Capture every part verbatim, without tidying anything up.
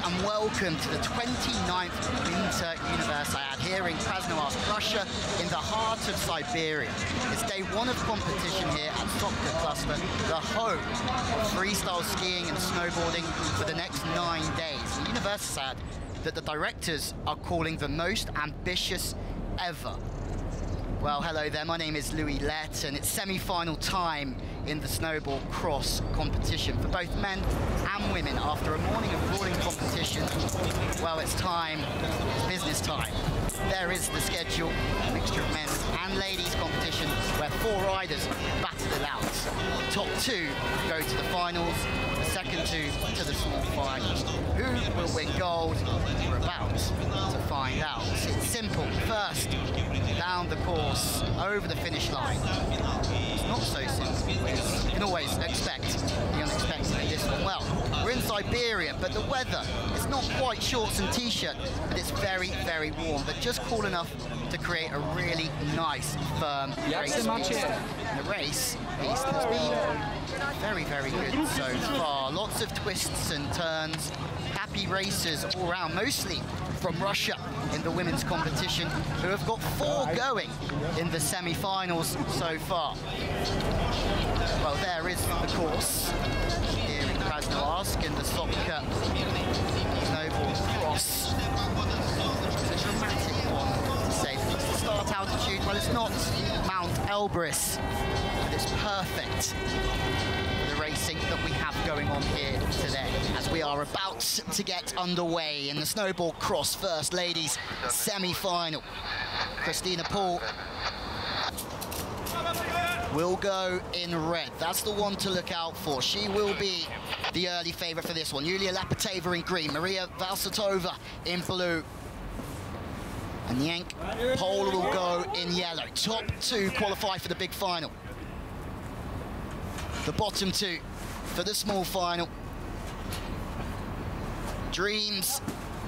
and welcome to the twenty-ninth Winter Universiade here in Krasnoyarsk, Russia, in the heart of Siberia. It's day one of competition here at Sopka Cluster, the home of freestyle skiing and snowboarding for the next nine days. The Universiade that the directors are calling the most ambitious ever. Well, hello there, my name is Louis Lett, and it's semi-final time in the snowboard cross competition for both men and women. After a morning of grueling competition, well, it's time, it's business time. There is the schedule, a mixture of men's and ladies competition, where four riders battle it out. The top two go to the finals, the second two to the small finals. Who will win gold? We're about to find out. It's simple. First, down the course, over the finish line. It's not so simple. You can always expect the unexpected in this one. Well, we're in Siberia, but the weather is not quite shorts and t-shirt, but it's very, very warm, but just cool enough to create a really nice, firm race. And the race piece has been very, very good so far. Lots of twists and turns. Happy racers all around, mostly from Russia in the women's competition, who have got four going in the semi-finals so far. Well, there is the course here in Krasnoyarsk in the Sopka snowboard cross. It's a dramatic one, to say. The start altitude, well, it's not Mount Elbrus, but it's perfect for the racing that we have going on here today, as we are about to get underway in the snowboard cross first ladies semi-final. Christina Paul will go in red. That's the one to look out for. She will be the early favourite for this one. Yulia Lapateva in green, Maria Valsatova in blue, and Yank Pole will go in yellow. Top two qualify for the big final. The bottom two for the small final. Dreams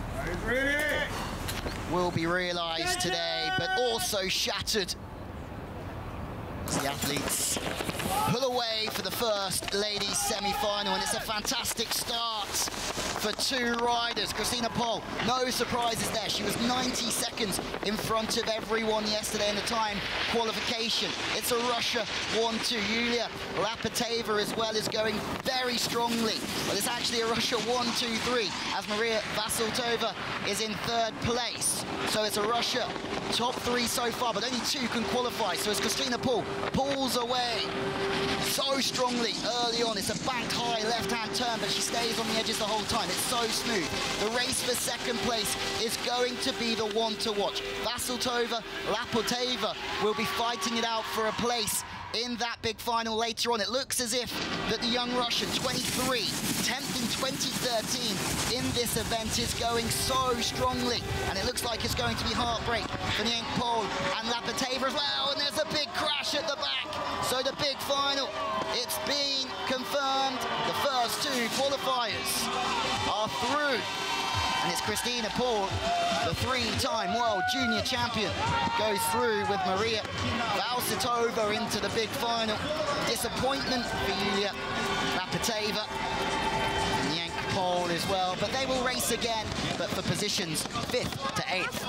will be realised today, but also shattered as the athletes pull away for the first ladies semi-final, and it's a fantastic start for two riders. Christina Paul, no surprises there. She was ninety seconds in front of everyone yesterday in the time qualification. It's a Russia one two. Yulia Lapateva as well is going very strongly. Well, it's actually a Russia one two three, as Maria Vasiltova is in third place. So it's a Russia top three so far, but only two can qualify. So as Christina Paul pulls away so strongly early on, it's a banked high left-hand turn, but she stays on the edges the whole time. It's so smooth. The race for second place is going to be the one to watch. Vasiltova, Lapateva will be fighting it out for a place in that big final later on. It looks as if that the young Russian, twenty-three, tenth in twenty thirteen in this event, is going so strongly, and it looks like it's going to be heartbreak for Yank Pole and Lapateva as well, and there's a big crash at the back. So the big final, it's been confirmed. The first two qualifiers are through, and it's Christina Paul, the three-time world junior champion, goes through with Maria Valsatova into the big final. Disappointment for Yulia Lapateva and Yank Pole as well, but they will race again, but for positions fifth to eighth.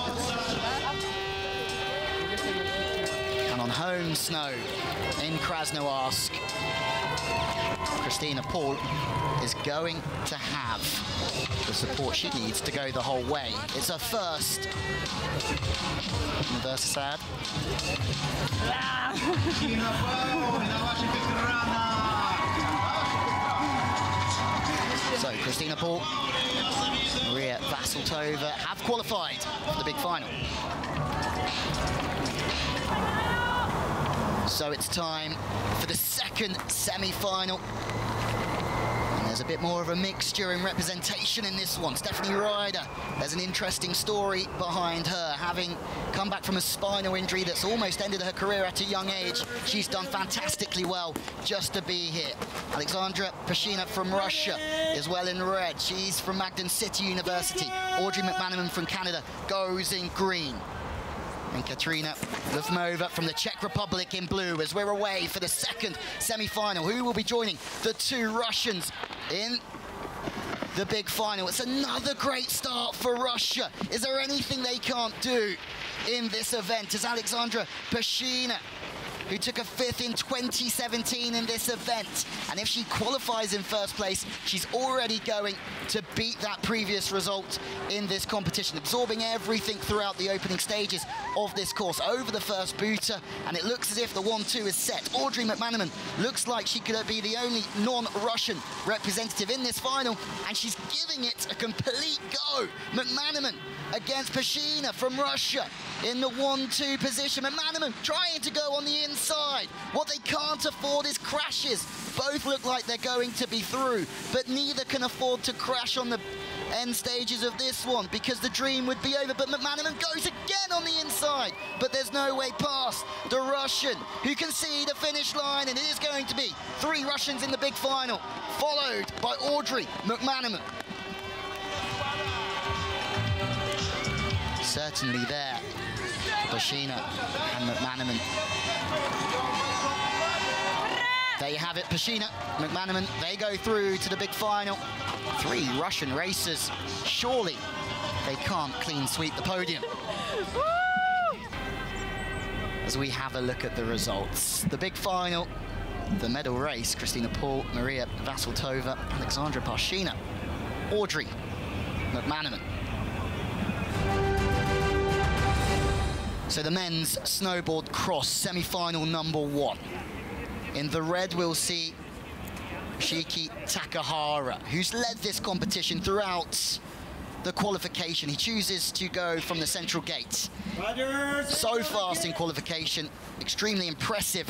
And on home snow in Krasnoyarsk, Christina Paul is going to have the support she needs to go the whole way. It's her first Universiade. So Christina Paul, Maria Vasiltova have qualified for the big final. So it's time for the second semi-final. And there's a bit more of a mixture in representation in this one. Stephanie Ryder, there's an interesting story behind her. Having come back from a spinal injury that's almost ended her career at a young age, she's done fantastically well just to be here. Alexandra Pashina from Russia is well in red. She's from Magdalen City University. Audrey McManaman from Canada goes in green. And Katrina Lufmova from the Czech Republic in blue, as we're away for the second semi-final. Who will be joining the two Russians in the big final. It's another great start for Russia. Is there anything they can't do in this event? As Alexandra Pashina, who took a fifth in twenty seventeen in this event. And if she qualifies in first place, she's already going to beat that previous result in this competition, absorbing everything throughout the opening stages of this course over the first booter. And it looks as if the one two is set. Audrey McManaman looks like she could be the only non-Russian representative in this final, and she's giving it a complete go. McManaman against Pashina from Russia in the one two position. McManaman trying to go on the inside. What they can't afford is crashes. Both look like they're going to be through, but neither can afford to crash on the end stages of this one, because the dream would be over. But McManaman goes again on the inside, but there's no way past the Russian, who can see the finish line, and it is going to be three Russians in the big final, followed by Audrey McManaman. Certainly there, Pashina and McManaman. There you have it, Pashina, McManaman, they go through to the big final. Three Russian racers. Surely they can't clean sweep the podium. As we have a look at the results, the big final, the medal race, Christina Paul, Maria Vasiltova, Alexandra Pashina, Audrey McManaman. So the men's snowboard cross semi-final number one. In the red, we'll see Shiki Takahara, who's led this competition throughout the qualification. He chooses to go from the central gate. So fast in qualification, extremely impressive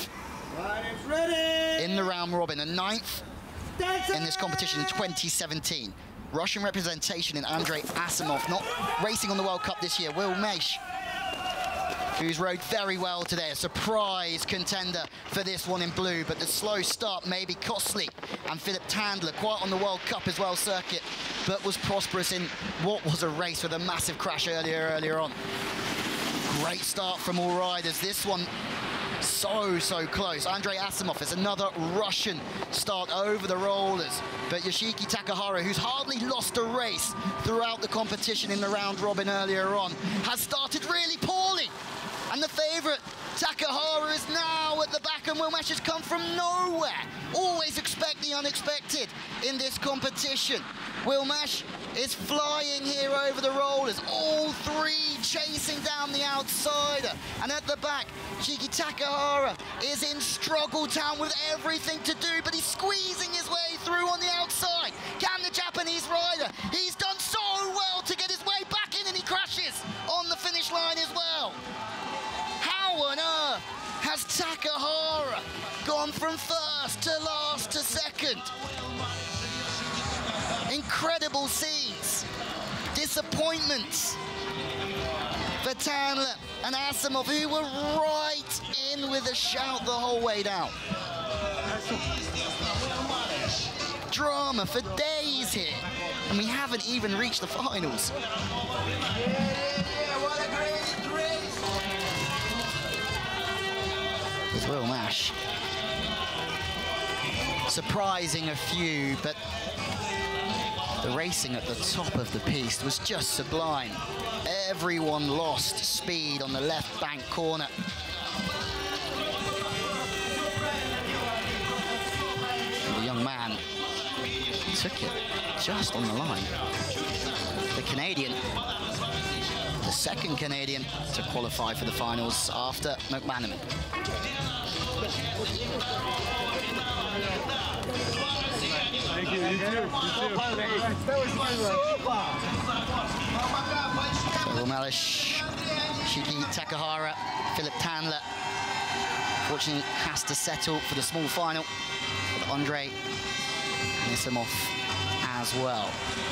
in the round robin. A ninth in this competition in twenty seventeen. Russian representation in Andrei Asimov, not racing on the World Cup this year. Will Mesh, who's rode very well today, a surprise contender for this one in blue, but the slow start may be costly. And Philip Tandler, quite on the World Cup as well circuit, but was prosperous in what was a race with a massive crash earlier, earlier on. Great start from all riders. This one so, so close. Andrei Asimov is another Russian start over the rollers. But Yoshiki Takahara, who's hardly lost a race throughout the competition in the round robin earlier on, has started really poorly. And the favourite, Takahara, is now at the back, and Will Mesh has come from nowhere. Always expect the unexpected in this competition. Will Mesh is flying here over the rollers, all three chasing down the outsider. And at the back, Shiki Takahara is in struggle town with everything to do, but he's squeezing his way through on the outside. Can the Japanese rider? He's done so well to get his way back in, and he crashes on the finish line as well. How on earth has Takahara gone from first to last to second? Incredible scenes. Disappointments for Tandler and Asimov, who were right in with a shout the whole way down. Drama for days here, and we haven't even reached the finals. With Will Mesh surprising a few, but the racing at the top of the piste was just sublime. Everyone lost speed on the left bank corner. The young man took it just on the line. The Canadian, the second Canadian to qualify for the finals after McManaman. Thank you, you too. You too. Will Mesh, Shiki Takahara, Philip Tandler, fortunately has to settle for the small final with Andrei Asimov as well.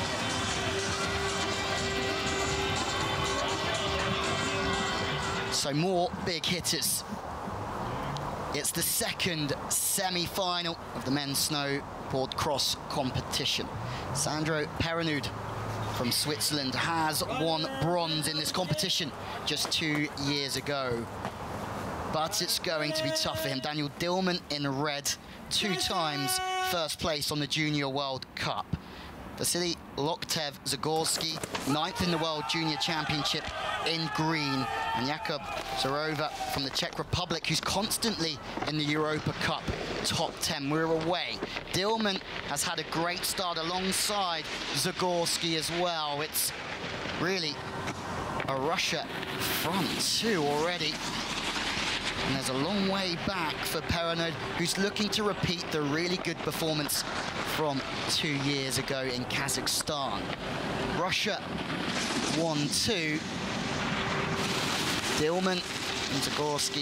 So more big hitters. It's the second semi-final of the men's snowboard cross competition. Sandro Perrenoud from Switzerland has won bronze in this competition just two years ago. But it's going to be tough for him. Daniel Dillman in red, two times first place on the Junior World Cup. Vasily Loktev Zagorski, ninth in the World Junior Championship in green. And Jakub Zarova from the Czech Republic, who's constantly in the Europa Cup top ten. We're away. Dillman has had a great start alongside Zagorski as well. It's really a Russia front two already. And there's a long way back for Perenod, who's looking to repeat the really good performance from two years ago in Kazakhstan. Russia one two. Dillman and Zagorski.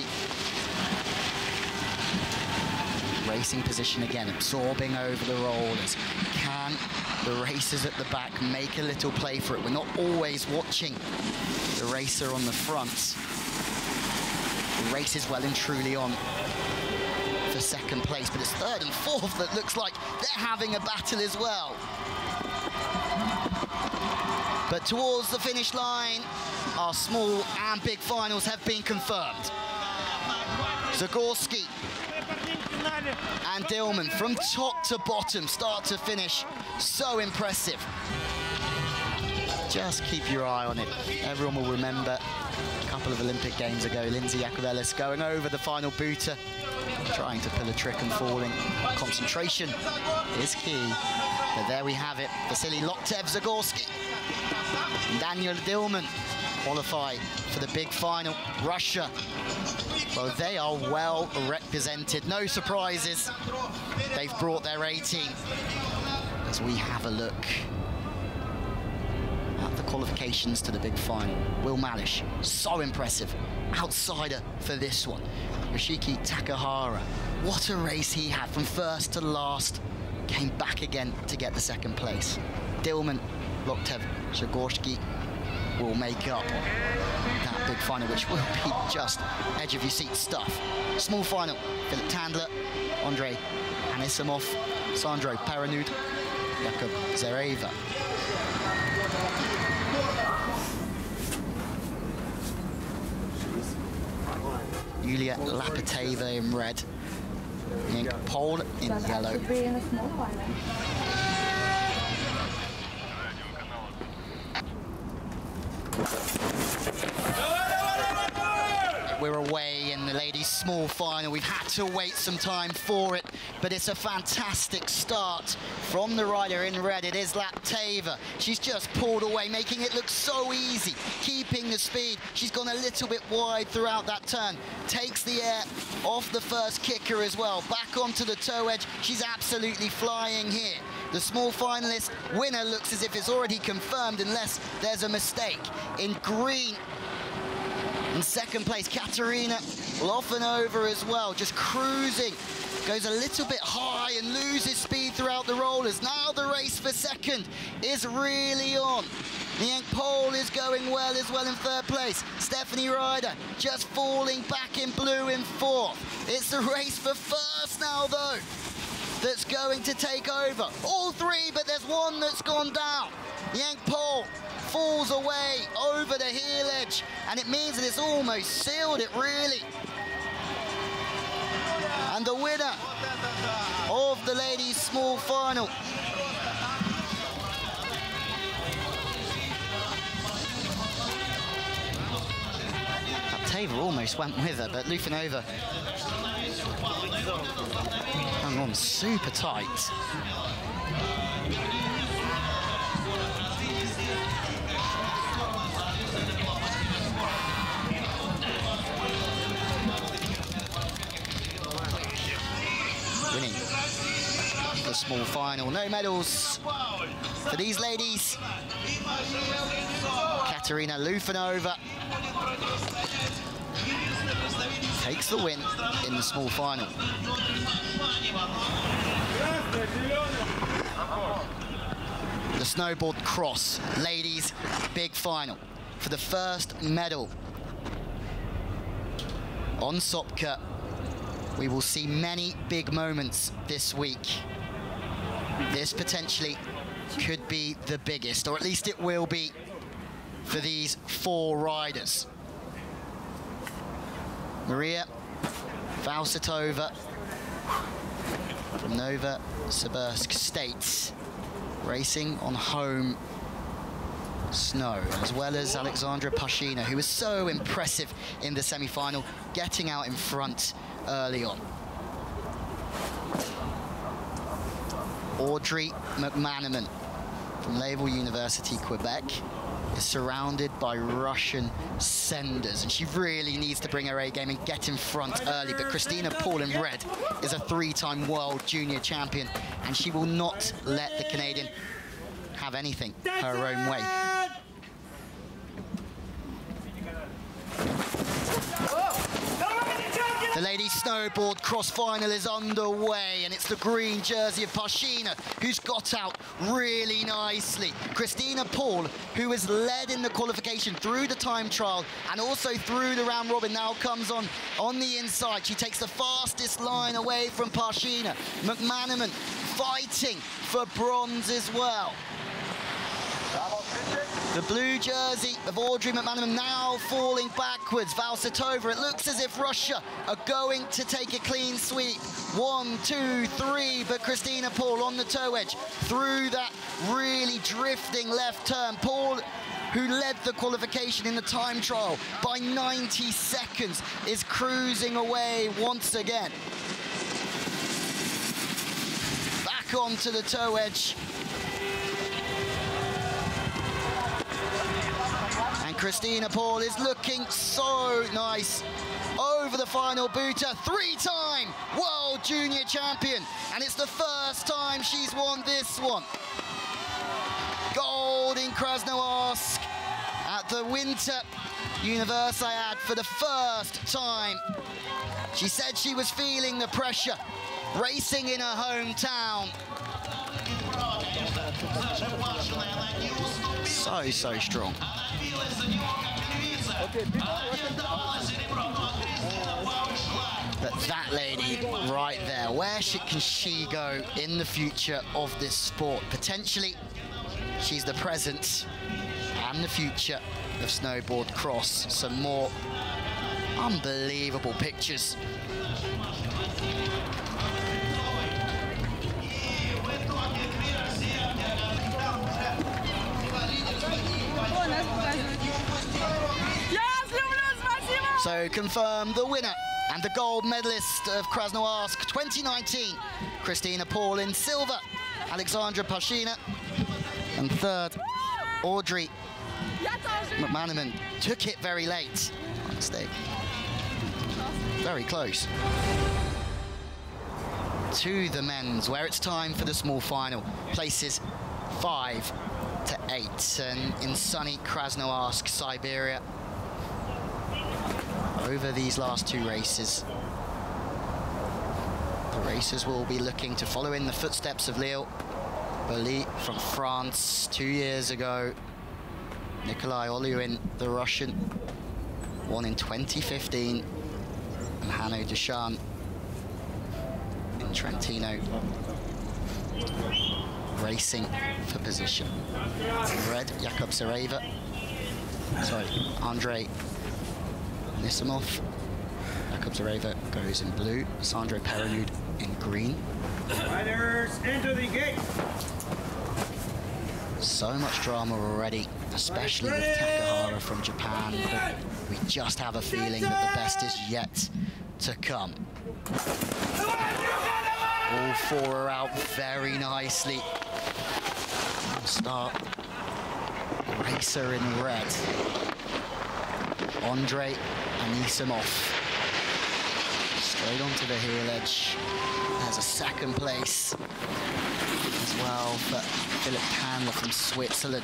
Racing position again, absorbing over the rollers. Can the racers at the back make a little play for it? We're not always watching the racer on the front. The race is well and truly on for second place, but it's third and fourth that looks like they're having a battle as well. But towards the finish line, our small and big finals have been confirmed. Zagorski and Dillman from top to bottom, start to finish, so impressive. Just keep your eye on it. Everyone will remember a couple of Olympic Games ago, Lindsay Jacobellis going over the final booter, trying to pull a trick and falling. Concentration is key. But there we have it. Vasily Loktev Zagorski and Daniel Dillman qualify for the big final. Russia, well, they are well represented. No surprises. They've brought their A team. As we have a look at the qualifications to the big final. Will Malish, so impressive. Outsider for this one. Yoshiki Takahara, what a race he had from first to last. Came back again to get the second place. Dillman, Loktev Zagorski will make up that big final, which will be just edge of your seat stuff. Small final, Philip Tandler, Andrei Anisimov, Sandro Perenod, Jakub Zareva. Yulia Lapiteva in red, Nick Pole in yellow. We're away in the ladies' small final. We've had to wait some time for it, but it's a fantastic start from the rider in red. It is Lapteva. She's just pulled away, making it look so easy, keeping the speed. She's gone a little bit wide throughout that turn. Takes the air off the first kicker as well. Back onto the toe edge. She's absolutely flying here. The small finalist winner looks as if it's already confirmed unless there's a mistake. In green, in second place, Katerina Lofanova as well, just cruising. Goes a little bit high and loses speed throughout the rollers. Now the race for second is really on. Nienk Pole is going well as well in third place. Stephanie Ryder just falling back in blue in fourth. It's the race for first now, though, that's going to take over. All three, but there's one that's gone down. Nienk Pole falls away over the heel edge, and it means that it's almost sealed it, really. And the winner of the ladies' small final, Lapteva almost went with her, but Lufanova hung on super tight. Winning the small final. No medals for these ladies. Katerina Lufanova takes the win in the small final. The snowboard cross ladies big final for the first medal on Sopka. We will see many big moments this week. This potentially could be the biggest, or at least it will be for these four riders. Maria Valsatova from Novosibirsk State racing on home snow, as well as Alexandra Pashina, who was so impressive in the semi-final, getting out in front early on. Audrey McManaman from Laval University, Quebec, is surrounded by Russian senders, and she really needs to bring her A game and get in front early. But Christina Paul in red is a three-time world junior champion, and she will not let the Canadian have anything her own way. The ladies snowboard cross-final is underway, and it's the green jersey of Pashina who's got out really nicely. Christina Paul, who has led in the qualification through the time trial and also through the round robin, now comes on on the inside. She takes the fastest line away from Pashina. McManaman fighting for bronze as well. The blue jersey of Audrey McManaman now falling backwards. Valsatova, it looks as if Russia are going to take a clean sweep. One, two, three, but Christina Paul on the toe edge through that really drifting left turn. Paul, who led the qualification in the time trial by ninety seconds, is cruising away once again. Back onto the toe edge. Christina Paul is looking so nice over the final booter. Three-time world junior champion, and it's the first time she's won this one. Gold in Krasnoyarsk at the Winter Universiade for the first time. She said she was feeling the pressure, racing in her hometown. So, so strong. But that lady right there, where should, can she go in the future of this sport? Potentially, she's the present and the future of snowboard cross. Some more unbelievable pictures. So confirm the winner and the gold medalist of Krasnoyarsk twenty nineteen, Christina Paul in silver, Alexandra Pashina, and third, Audrey McManaman. Took it very late. Mistake. Very close. To the men's, where it's time for the small final. Places five to eight, and in sunny Krasnoyarsk, Siberia. Over these last two races, the racers will be looking to follow in the footsteps of Leo Boli from France two years ago. Nikolai Olyuin, the Russian, won in twenty fifteen, and Hanno Duchan in Trentino, racing for position. Red, Jakub Zareva, sorry, Andrei Nisimov. Jakub Zareva goes in blue, Sandro Perranud in green. Riders into the gate. So much drama already, especially with Takahara from Japan, but we just have a feeling that the best is yet to come. All four are out very nicely. Start, racer in red, Andrei Anisimov. Straight onto the heel edge. There's a second place as well for Philip Tandler from Switzerland.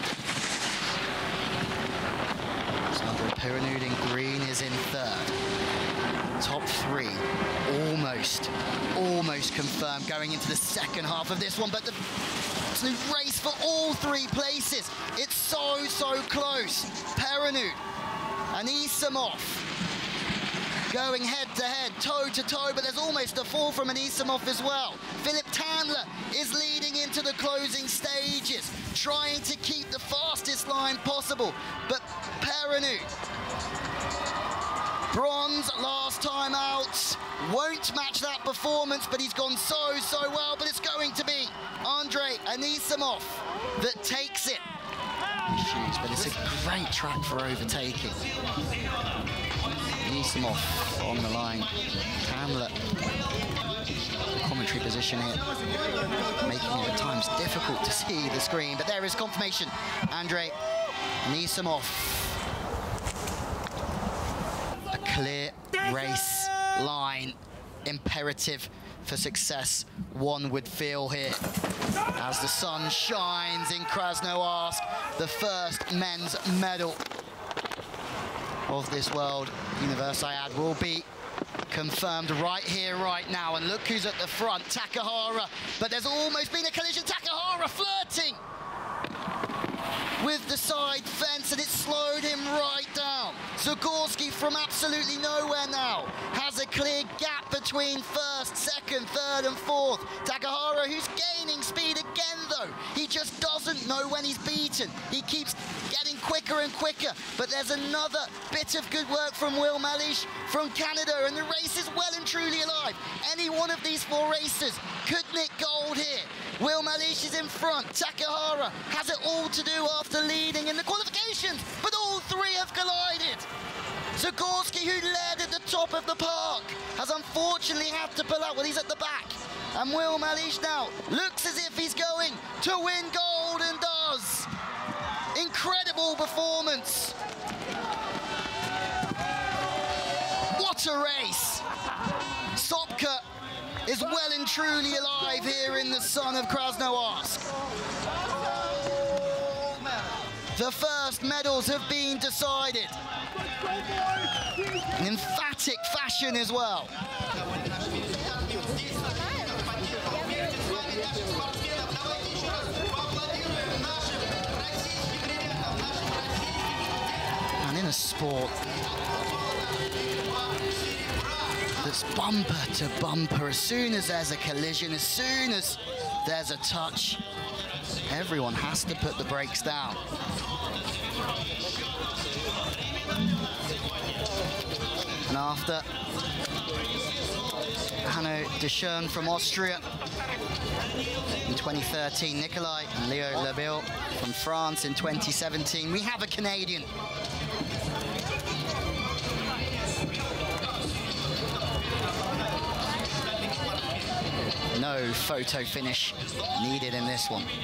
Sandro Perranud in green is in third. Top three, almost, almost confirmed going into the second half of this one, but the absolute race for all three places. It's so, so close. Perranud, Anisimov, going head-to-head, toe-to-toe, but there's almost a fall from Anisimov as well. Philip Tandler is leading into the closing stages, trying to keep the fastest line possible, but Perranud, bronze last time out, Wout won't match that performance, but he's gone so, so well. But it's going to be Andrei Anisimov that takes it. Shoes, but it's a great track for overtaking. Anisimov on the line. Hamlet, commentary position here, making it at times difficult to see the screen, but there is confirmation. Andrei Anisimov. A clear race line, imperative for success, one would feel here. As the sun shines in Krasnoyarsk, the first men's medal of this World Universiade will be confirmed right here, right now. And look who's at the front, Takahara. But there's almost been a collision. Takahara flirting with the side fence, and it slowed him right down. Zagorski from absolutely nowhere now has a clear gap between first, second, third and fourth. Takahara, who's gaining speed again though. He just doesn't know when he's beaten. He keeps getting quicker and quicker, but there's another bit of good work from Will Malish from Canada, and the race is well and truly alive. Any one of these four racers could nick gold here. Will Malish is in front. Takahara has it all to do after leading in the qualifications, but all three have collided. Zagorski, who led at the top of the park, has unfortunately had to pull out. Well, he's at the back. And Will Malish now looks as if he's going to win gold, and does. Incredible performance. What a race. Sopka is well and truly alive here in the sun of Krasnoyarsk. The first medals have been decided in emphatic fashion as well. And in a sport that's bumper to bumper, as soon as there's a collision, as soon as there's a touch, everyone has to put the brakes down. And after Hanno de Schoen from Austria in twenty thirteen, Nicolai and Leo Labille from France in twenty seventeen, we have a Canadian. No photo finish needed in this one.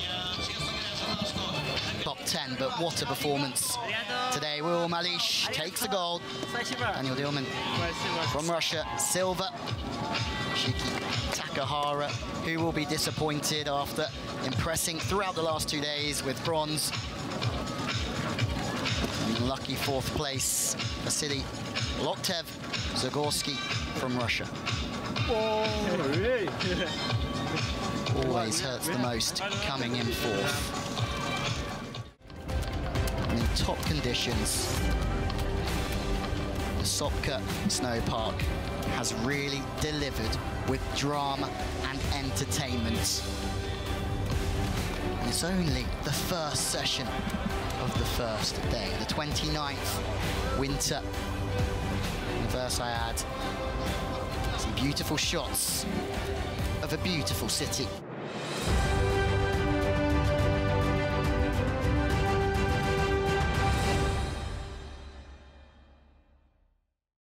Top ten, but what a performance today. Will Malish takes the gold. Daniel Dillman from Russia, silver. Shiki Takahara, who will be disappointed after impressing throughout the last two days with bronze. And lucky fourth place, Vasily Loktev Zagorski from Russia. Always hurts the most coming in fourth. And in top conditions, the Sopka Snow Park has really delivered with drama and entertainment. And it's only the first session of the first day, the twenty-ninth Winter Universiade. Some beautiful shots of a beautiful city.